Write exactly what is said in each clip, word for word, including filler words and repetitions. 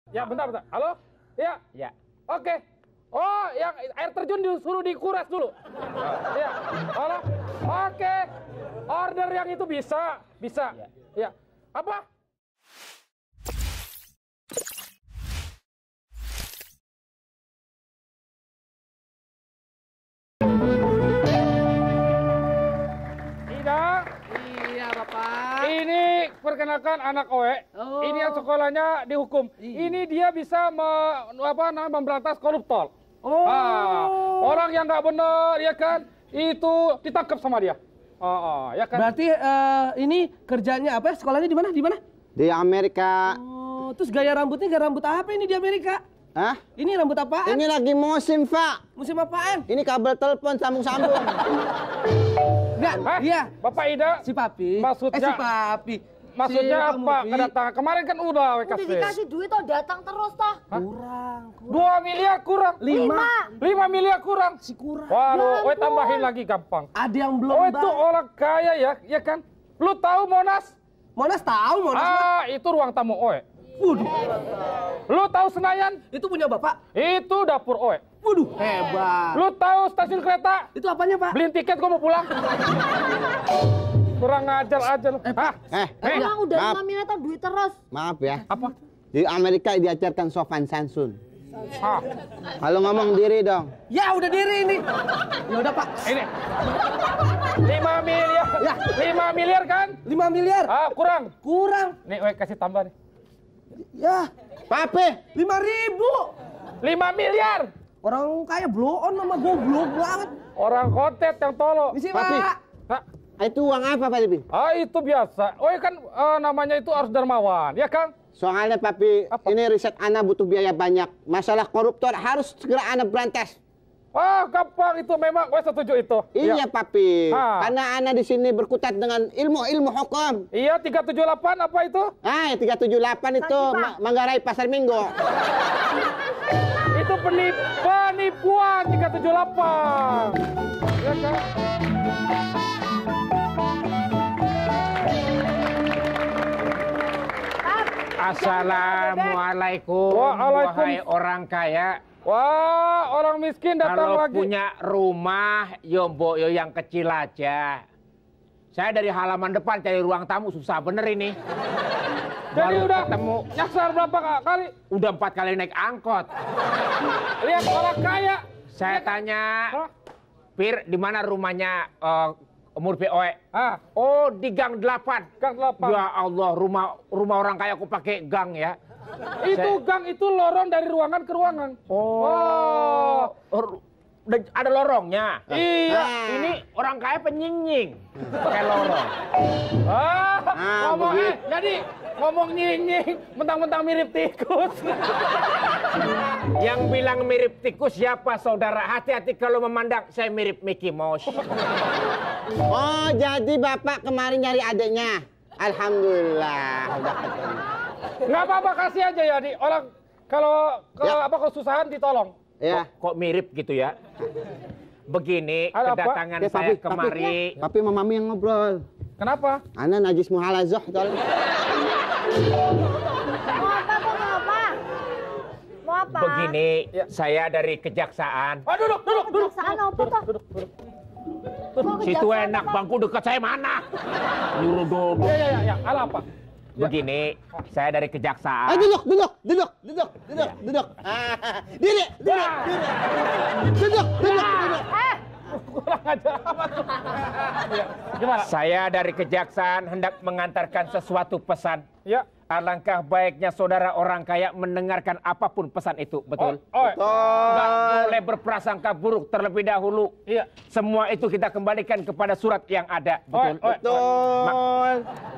Ya, bentar, bentar. Halo? Ya? Ya. Oke. Oh, yang air terjun disuruh dikuras dulu. Ya. Halo? Oke. Order yang itu bisa? Bisa. Ya. Ya. Apa? Ida. Iya, Bapak. Ini perkenalkan anak Oe. Oh. Ini yang sekolahnya dihukum. Iya. Ini dia bisa me, apa namanya memberantas koruptor. Oh. Ah, orang yang nggak benar ya kan itu ditangkap sama dia. Oh, oh ya kan. Berarti eh, ini kerjanya apa? Sekolahnya di mana? Di mana? Di Amerika. Oh, terus gaya rambutnya gaya rambut apa ini di Amerika? Hah? Ini rambut apaan? Ini lagi musim, Pak. Musim apaan? Ini kabel telepon sambung-sambung. Enggak, Hah? iya. Bapak Ida, Si Papi. Maksudnya- Eh, si Papi. maksudnya Si apa Papi. kedatangan? Kemarin kan udah W K Udah C. dikasih duit toh datang terus toh. Kurang, kurang. Dua miliar kurang. Lima. Lima miliar kurang. Si kurang. Waduh, Ya Oe ampun. tambahin lagi gampang. Ada yang belum Oh itu bayar. orang kaya ya, ya kan? Lu tahu Monas? Monas tahu, Monas. Ah, itu ruang tamu Oe. Waduh. Lu tahu Senayan? Itu punya Bapak. Itu dapur Oe. Waduh, hebat. Lu tahu stasiun kereta? Itu apanya, Pak? Beliin tiket gua mau pulang. Kurang ngajar aja lu. Hah? Eh, Eh, Emang udah maaf. lima miliar toh duit terus. maaf ya. apa? Di Amerika diajarkan sopan santun. Ah, Kalau ngomong diri dong. Ya, udah diri ini. Ya udah, Pak. ini. lima miliar. Ya. lima miliar kan? lima miliar. Ah, kurang. Kurang. Nih, Oe kasih tambah nih. Ya, Papi, lima ribu. lima miliar. Orang kaya blow on sama goblok banget. Orang kotet yang tolol. Misi, Papi. Pak. Hah? itu uang apa, Pak Debi? Ah, itu biasa. Oe kan eh, namanya itu harus dermawan, ya Kang? Soalnya, Papi, Apa? ini riset Ana butuh biaya banyak. Masalah koruptor harus segera Ana berantas. Ah, gampang itu memang. Oe setuju itu. Iya, Ya. Papi. Ah. Karena Ana di sini berkutat dengan ilmu-ilmu hukum. Iya, tiga tujuh delapan apa itu? Ah, tiga tujuh delapan itu Pak. Ma- Manggarai Pasar Minggu. Itu penip penipuan tiga tujuh delapan. Ya kan? Assalamualaikum, Waalaikum- wahai orang kaya. Wah, orang miskin datang Kalau lagi. punya rumah, yo mbok yo yang kecil aja. Saya dari halaman depan cari ruang tamu susah bener ini. Jadi Baru udah ketemu, nyasar berapa ka- kali? udah empat kali naik angkot. Lihat orang kaya. Saya tanya, Hah? Pir, di mana rumahnya uh, Murphy Oe? Ah, Oh, di Gang delapan. Gang delapan. Ya Allah, rumah rumah orang kaya aku pakai gang ya. Itu Saya- gang itu lorong dari ruangan ke ruangan. Oh, Oh. Udah ada lorongnya. Iya. Ini orang kaya penyinying pakai lorong. Ah, Ah, ngomong eh, begitu. jadi ngomong nyinying, mentang-mentang mirip tikus. Yang bilang mirip tikus siapa saudara? Hati-hati kalau memandang saya mirip Mickey Mouse. Oh, jadi Bapak kemarin nyari adiknya. Alhamdulillah, udah ketemu. Nggak apa-apa, kasih aja ya di orang kalau ke Ya. apa kesusahan ditolong. Ya. Kok, kok mirip gitu ya? Begini Ada apa? kedatangan Ya, saya papi, kemari. Papi, papi sama mami yang ngobrol. Kenapa? Ana najis muhalazoh, tol. Mau apa kok mau apa? Mau apa? Begini, Ya. saya dari kejaksaan. Ah, duduk, duduk, duduk. Kejaksaan apa toh? Duduk, duduk. Kok Situ kejaksaan enak, apa? bangku dekat saya mana? Nyuruh duduk. Ya, ya, ya, ya. Ala apa? Ya. Begini, saya dari kejaksaan. Ah, duduk, duduk, duduk, duduk, duduk, duduk. Ah, diri, diri, Ya. diri. Duduk, duduk, duduk. Eh, Kurang ajar apa tuh? Ya. Gimana? Saya dari kejaksaan hendak mengantarkan sesuatu pesan. Ya. Alangkah baiknya saudara orang kaya mendengarkan apapun pesan itu, betul? Oh, oh. Nggak Tol. boleh berprasangka buruk terlebih dahulu. Iya. Semua itu kita kembalikan kepada surat yang ada, betul? Oh, oh. Betul.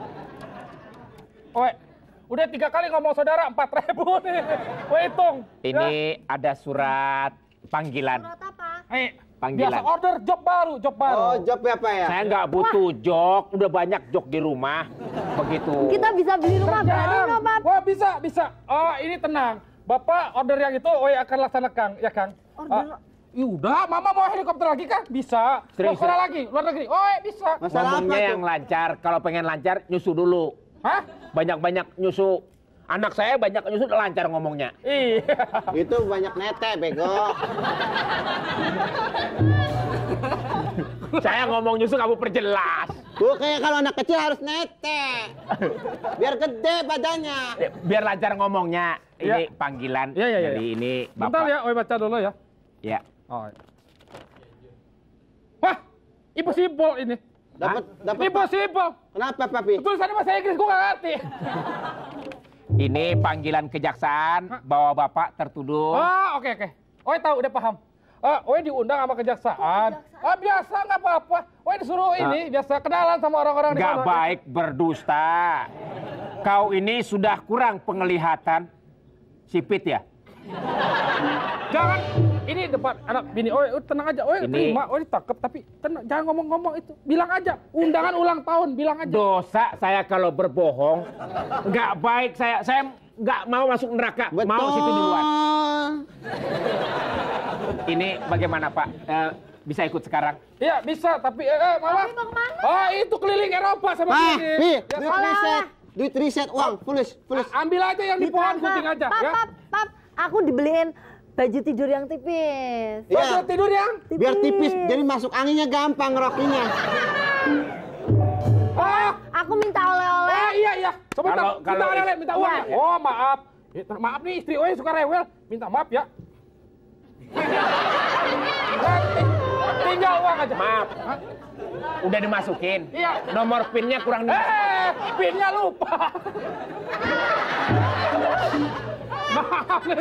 Oe, udah tiga kali ngomong saudara, empat ribu nih. Oe, hitung. Ini ada surat panggilan. surat apa? Ya. Eh, Panggilan. biasa order job baru, job baru. Oh, job apa ya? Saya nggak butuh jok, udah banyak jok di rumah. Begitu. Kita bisa beli rumah baru Kerjaan. dong, Pak. Wah, bisa, bisa. Oh, ini tenang. Bapak order yang itu, Oe akan laksanakan, ya Kang? Order- Ah, ya udah, Mama mau helikopter lagi kan? Bisa. Mau Serius, sekolah lagi, luar negeri. Oe, bisa. Masalah apa Ngomongnya tuh? yang lancar, kalau pengen lancar nyusu dulu. Hah? Banyak-banyak nyusu. Anak saya banyak nyusut lancar ngomongnya. Iya. Itu banyak nete, bego. Saya ngomong nyusut kamu perjelas. Bukannya kalau anak kecil harus nete. Biar gede badannya. Biar lancar ngomongnya. Ini Ya. panggilan Ya, ya, ya, dari ya. ini Bentar Bapak. ya, Oi baca dulu ya. Ya. Oh. Wah, impossible ini. Dapat dapat. Impossible. Kenapa, Papi? Tulisannya bahasa Inggris gua nggak ngerti. Ini panggilan kejaksaan bahwa Bapak tertuduh. Oh, oke oke. Oi tahu udah paham. Ah, Oi diundang sama kejaksaan. Ah, biasa nggak apa-apa. Oi disuruh ini biasa kenalan sama orang-orang di Gak sana. baik berdusta. Kau ini sudah kurang penglihatan. Sipit ya? Jangan. Ini depan anak bini. Oi, oi, tenang aja. Oi, Ini- terima. Oi ditangkap tapi tenang, jangan ngomong-ngomong itu. Bilang aja. Undangan ulang tahun, bilang aja. Dosa saya kalau berbohong. Gak baik saya. Saya gak mau masuk neraka. Betul. Mau situ duluan. Ini bagaimana Pak? Eh, bisa ikut sekarang? Iya, bisa, tapi eh, eh malah. Tapi mau kemana? Oh, itu keliling Eropa sama Pak, gini. Pi, Ya, duit Olah, riset. olah. Duit riset uang, tulis, tulis. ambil aja yang di pohon gunting aja, Pap, ya. pap, pap. Aku dibeliin baju tidur yang tipis. Iya. Baju tidur yang. Biar tipis, jadi masuk anginnya gampang rokinya. Ah, Aku minta oleh-oleh. eh, iya iya. Coba Kalau- minta, kalau minta, is- minta uang Iya. ya. Oh, maaf. Eh, Maaf nih istri Oi suka rewel. Minta maaf ya. Nanti, tinggal uang aja. Maaf. Hah? Udah dimasukin. Iya. Nomor pinnya kurang dimasukin. Eh, pinnya lupa. Maaf nih.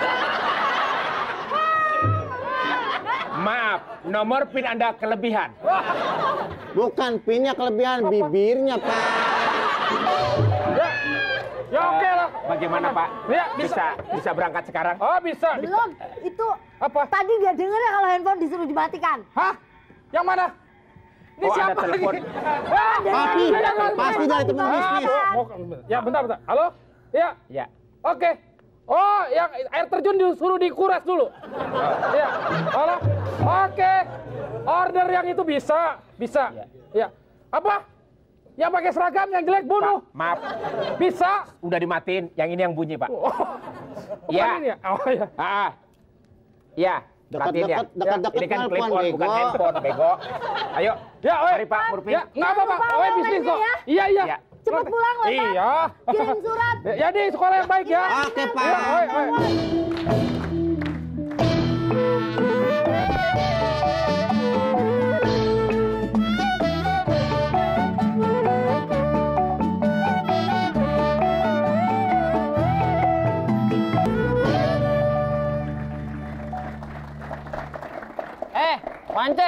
Maaf, nomor pin Anda kelebihan. Bukan pinnya kelebihan, bibirnya, Pak. Ya, ya oke lah. Bagaimana Pak? Ya, bisa. Bisa bisa berangkat sekarang? Oh, bisa. bisa. Belum. Itu Apa? tadi dia denger ya kalau handphone disuruh dimatikan. Hah? Yang mana? Ini Oh, ada siapa telepon. lagi? Ah, Papi, jangan, pasti jangan. dari teman Ah, bisnis. mau- mau- Ya, bentar, bentar. Halo? Ya. Ya. Oke. Oh, yang air terjun disuruh dikuras dulu. Ya. Halo? Oke. Order yang itu bisa, bisa. Ya. Ya. Apa? Yang pakai seragam yang jelek bunuh. Pak, maaf, Bisa. udah dimatiin. Yang ini yang bunyi Pak. Oh. Bukan Ya. ini ya? Oh ya. Ah, ah. Ya, perhatiin ya. Dekat-dekat, dekat-dekat Ini kan telepon, clip on, bukan bego. handphone, bego. Ayo. Ya, oi. Mari Pak, Murpin. Ya, enggak apa-apa. Jangan lupa Oi bisnis kok. oleh-olehnya Iya, iya. Ya. Cepet pulang loh, Pak. Iya. Kirim surat. Ya, ya di sekolah yang baik ya. Oke, Pak. Ya, oi, oi. Eh, Wance.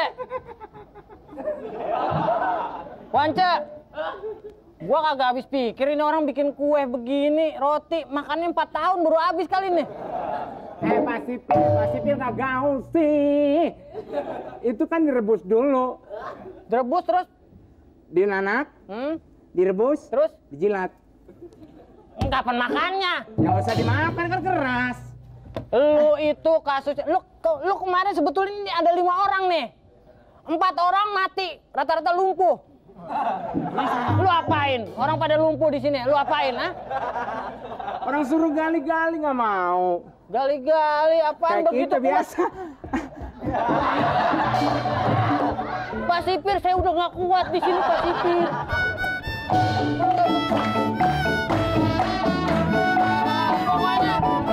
Wance. Gua kagak habis pikir ini orang bikin kue begini, roti, makannya empat tahun baru habis kali ini. Eh, Pak Sipil, Pak Sipil nggak gaul sih. Itu kan direbus dulu. Direbus terus, Dinanak, hmm? direbus, Terus? dijilat. Kapan makannya? Yang usah dimakan kan keras. Lu itu kasusnya, lu, ke- lu kemarin sebetulnya ini ada lima orang nih. Empat orang mati, rata-rata lumpuh. Lu apain? Orang pada lumpuh di sini, lu apain, ah? Orang suruh gali-gali nggak mau. Gali-gali apaan Kayak begitu? kita biasa. Pak Sipir, saya udah nggak kuat di sini, Pak Sipir. Pokoknya.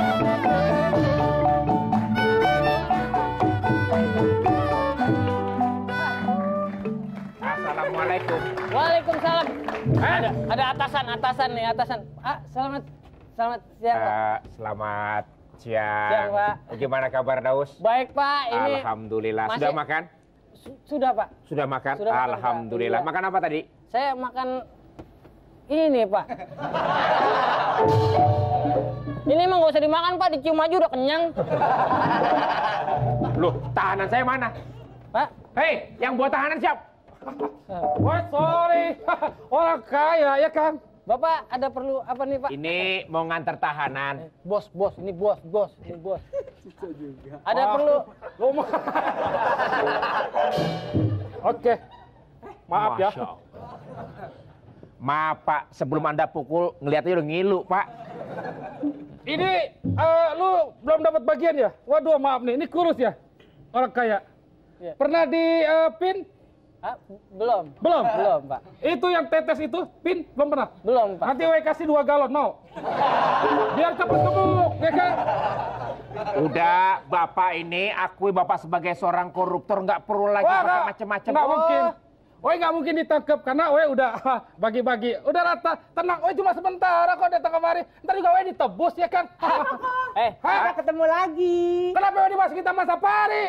Assalamualaikum. Waalaikumsalam. Ada, ada atasan, atasan nih, atasan. Ah, selamat, selamat siang, Pak. Eh, selamat siang. Siang, Pak. Gimana kabar Daus? Baik, Pak. Ini Alhamdulillah. masih- Sudah makan? Su- sudah, Pak. Sudah makan? Sudah makan, Pak. Alhamdulillah. Iya. Makan apa tadi? Saya makan ini, Pak. Ini emang gak usah dimakan, Pak. Dicium aja udah kenyang. Loh, tahanan saya mana? Pak. Hei, yang buat tahanan siap? Wah, sorry. Orang kaya ya kan. Bapak ada perlu apa nih, Pak? Ini mau nganter tahanan. Bos, bos, ini bos, bos, ini bos. Ada perlu. Rumah. Oke. Maaf ya. Masya Allah. Maaf Pak, sebelum Anda pukul, ngeliatnya udah ngilu Pak. Ini eh, lu belum dapat bagian ya? Waduh, maaf nih, ini kurus ya? Orang kaya. Iya. Pernah di eh, pin? Ah, belum. Belum? Belum, Pak. Itu yang tetes itu, pin? Belum pernah? Belum, Pak. Nanti W kasih dua galon, mau? Biar cepet gemuk, ya kan? Udah, Bapak ini akui Bapak sebagai seorang koruptor, nggak perlu lagi Wah, pakai nggak- macam-macam. nggak Oh, mungkin. Oi nggak mungkin ditangkap karena Oi udah bagi-bagi. Udah rata, tenang. Oi cuma sementara kok datang kemari. Ntar juga Oi ditebus ya kan? Eh, Hah? Kita ketemu lagi. Kenapa Oi dimasukin Taman Safari?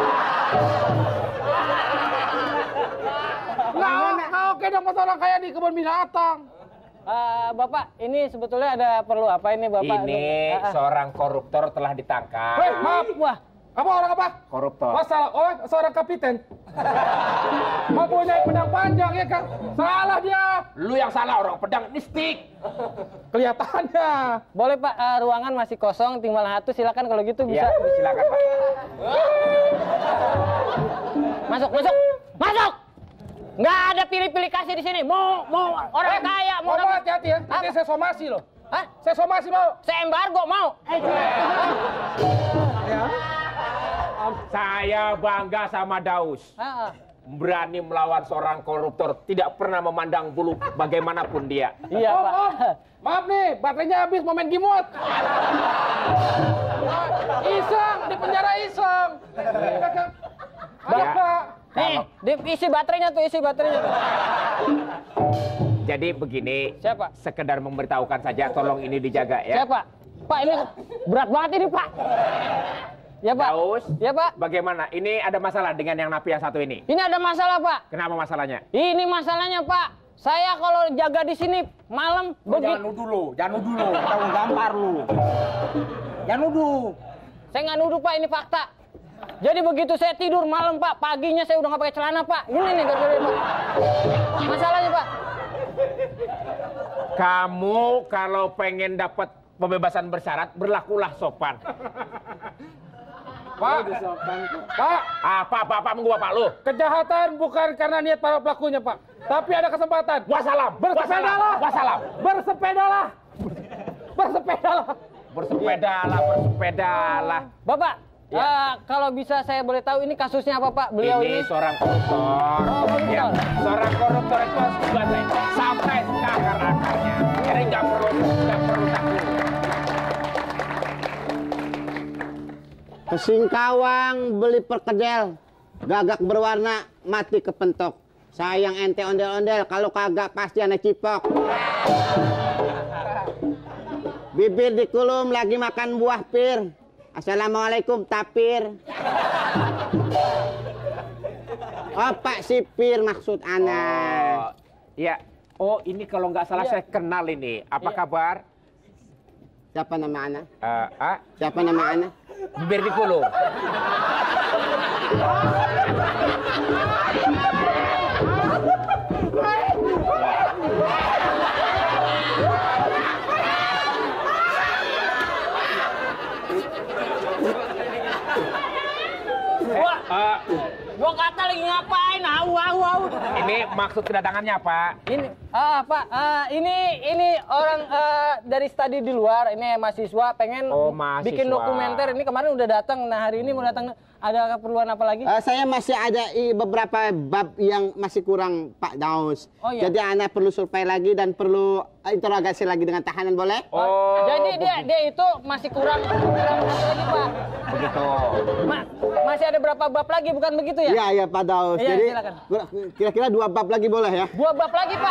Nggak, nggak oke dong pas orang kayak di kebun binatang. eh, Bapak, ini sebetulnya ada perlu apa ini, Bapak? Ini Ah, ah. seorang koruptor telah ditangkap. Weh, maaf. Wah, Apa orang apa? Koruptor. Oh, salah. Oh, seorang kapiten. Mempunyai pedang panjang ya kan? Salah dia. Lu yang salah, orang pedang ini stick. Kelihatannya. boleh Pak, eh, ruangan masih kosong, tinggal satu, silakan kalau gitu bisa. Ya, silakan Pak. Masuk, masuk, masuk. Nggak ada pilih-pilih kasih di sini. Mau, mau orang kaya, mau Mau orang... hati-hati ya. Nanti Apa? saya somasi loh. Hah? Saya somasi mau. Saya embargo mau. Saya bangga sama Daus. Ah, ah. Berani melawan seorang koruptor, tidak pernah memandang bulu bagaimanapun dia. Iya Om, Pak. om. Maaf nih, baterainya habis mau main gimot. Iseng, di penjara iseng. Ada Ya. Pak. Nih, di- isi baterainya tuh, isi baterainya tuh. Jadi begini, Siapa? sekedar memberitahukan saja, tolong ini dijaga ya. Siapa? Pak, ini berat banget ini Pak. Ya Pak. Daus, Ya Pak. bagaimana? Ini ada masalah dengan yang napi yang satu ini. Ini ada masalah Pak. Kenapa masalahnya? Ini masalahnya Pak. Saya kalau jaga di sini malam begitu. nuduh lu, jangan nuduh lu. Tahu gampar lu. Jangan nuduh. Saya nggak nuduh Pak, ini fakta. Jadi begitu saya tidur malam Pak, paginya saya udah nggak pakai celana Pak. Ini nih gara-gara Pak. Masalahnya Pak. Kamu kalau pengen dapat pembebasan bersyarat, berlakulah sopan. Pak. Pak. Apa, apa, apa, menggu bapak lu? Kejahatan bukan karena niat para pelakunya, Pak. Tapi ada kesempatan. Wassalam, Bersepedalah. wassalam. Bersepedalah. Bersepedalah. Bersepedalah, bersepedalah. Bapak, Ya. eh, kalau bisa saya boleh tahu ini kasusnya apa Pak? Beliau Ini ini. seorang koruptor. Oh, koruptor. Ya, seorang koruptor itu harus dibantai sampai ke akar-akarnya. Jadi nggak perlu, nggak perlu takut. Ke Singkawang beli perkedel, gagak berwarna, mati kepentok. Sayang ente ondel-ondel, kalau kagak pasti anak cipok. Bibir dikulum lagi makan buah pir. Assalamualaikum tapir. Oh Pak Sipir maksud Oh, anak. iya. Oh, ini kalau nggak salah Iya. saya kenal ini. Apa Iya. kabar? Siapa nama anak? Eh, ah, Siapa nama anak? bibir dikulum. Wah, Eh, gua kata lagi ngapain? Au, au, au. ini maksud kedatangannya apa? Ini, ah Pak, ah, ini ini orang eh, dari studi di luar, ini mahasiswa pengen Oh, mahasiswa. bikin dokumenter. Ini kemarin udah datang, nah hari ini mau datang. Ada keperluan apa lagi? Eh, saya masih ada i- beberapa bab yang masih kurang Pak Daus. Oh, iya. Jadi anak perlu survei lagi dan perlu eh, interogasi lagi dengan tahanan boleh? Oh, Jadi dia dia itu masih kurang kurang satu lagi Pak. begitu. Ma, masih ada berapa bab lagi bukan begitu ya? Iya, iya Pak Daus. Iya, Jadi silakan. kira-kira dua bab lagi boleh ya? Dua bab lagi Pak.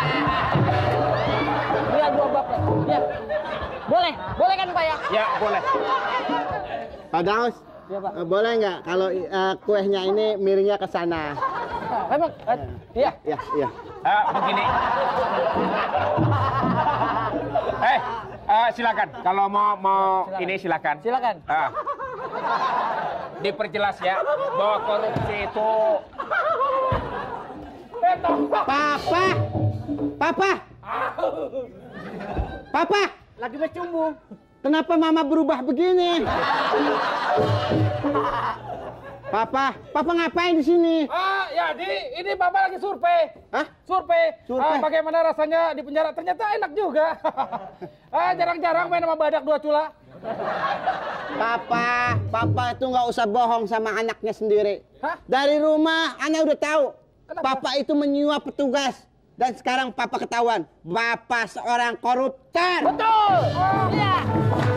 Iya dua bab lagi. Ya. Boleh, boleh kan Pak ya? Ya, boleh. Pak Daus, Iya Pak. eh, boleh nggak kalau eh, kuehnya ini miringnya ke sana? Emang, eh, iya. Ya, iya. Eh, begini. Eh, eh, silakan. Kalau mau mau Silakan. ini silakan. Silakan. Ah. Diperjelas ya bahwa korupsi itu Papa, Papa, Papa, Lagi bercumbu. kenapa Mama berubah begini? Papa, Papa ngapain di sini? Ah, ya, di ini Bapak lagi survei. Hah? Survei. Survei? Ah, bagaimana rasanya di penjara? Ternyata enak juga. Ah, jarang-jarang main sama badak dua cula. Papa, Papa itu nggak usah bohong sama anaknya sendiri. Hah? Dari rumah, Ana udah tahu. Kenapa? Papa itu menyuap petugas. Dan sekarang Papa ketahuan, Bapak seorang koruptor. Betul. Iya.